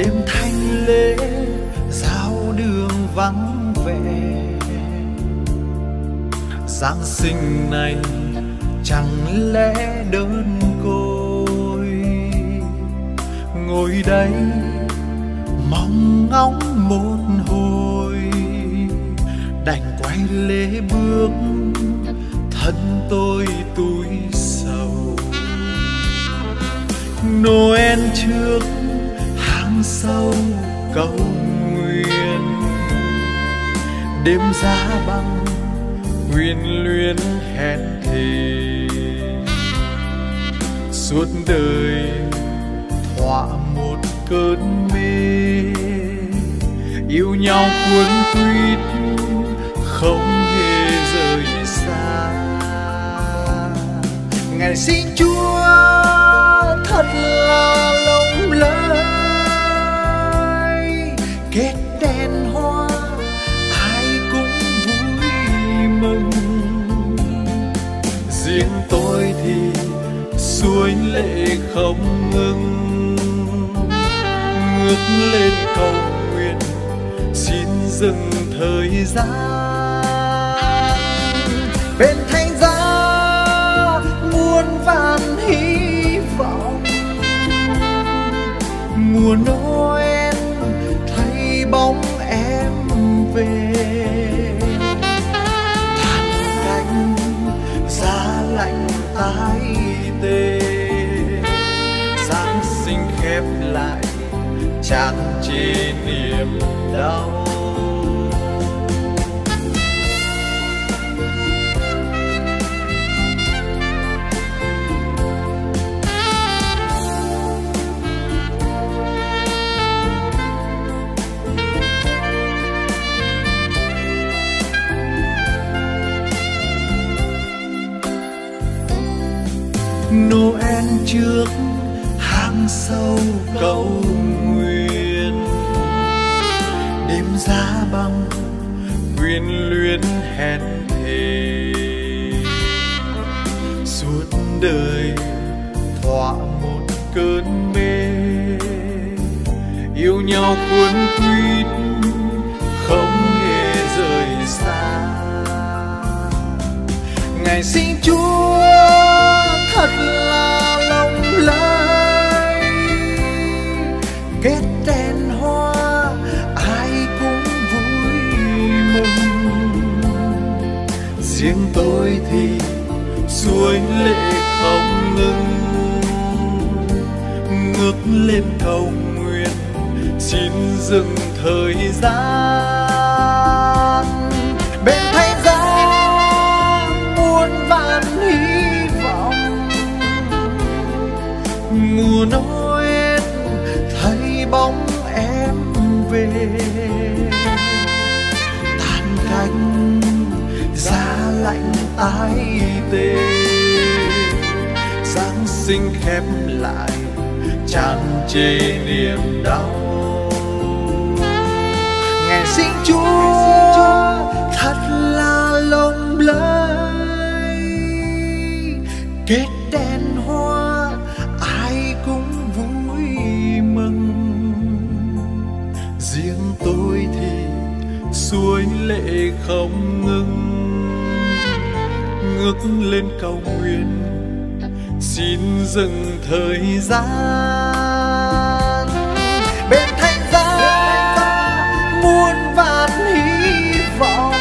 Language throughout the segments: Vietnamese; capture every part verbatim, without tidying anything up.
đêm thanh lễ giao đường vắng vẻ. Giáng sinh này chẳng lẽ đơn côi, ngồi đây mong ngóng một hồi, đành quay lễ bước thân tôi túi sầu. Noel trước hàng sâu cầu nguyện, đêm giá băng huyền luyến hẹn thề, suốt đời thỏa một cơn mê, yêu nhau cuốn quýt không hề rời xa. Ngày sinh Chúa thật là lộng lẫy, kết đèn hoa ai cũng vui mừng. Riêng tôi thì suối lệ không ngừng, ngước lên cầu nguyện xin dừng thời gian. Bên thánh giá muôn vàn hy vọng, mùa Noel thấy bóng em về. Than cánh giá lạnh tái tê, Giáng sinh khép lại tràn trề niềm đau. Noel trước hàng sâu cầu nguyện, đêm giá băng huyền luyến hẹn thề, suốt đời thỏa một cơn mê, yêu nhau cuốn quýt không hề rời xa. Ngày sinh Chúa thật là lộng lẫy, kết đèn hoa ai cũng vui mừng. Riêng tôi thì suối lệ không ngừng, ngước lên cầu nguyện xin dừng thời gian. Bên thánh giá muôn vàn hy vọng, mùa Noel thấy bóng em về. Tàn cánh giá lạnh tái tê, Giáng sinh khép lại tràn trề niềm đau. Ngày sinh Chúa thật là lộng lẫy, kết đèn hoa ai cũng vui mừng. Riêng tôi thì suối lệ không ngừng, ngước lên cầu nguyện xin dừng thời gian. Bên thánh giá muôn vàn hy vọng,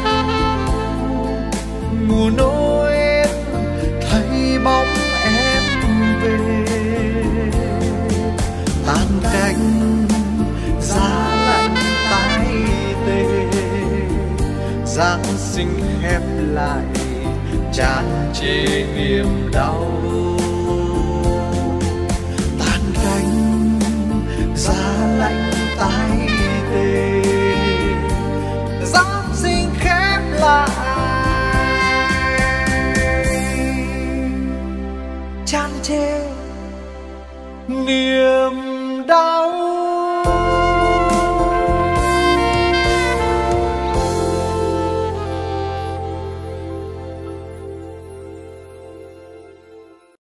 mùa Noel thấy bóng em về. Tàn cánh giá lạnh tái tê, Giáng sinh khép lại tràn trề niềm đau. Tàn cánh giá lạnh tái tê, Giáng sinh khép lại tràn trề niềm đau.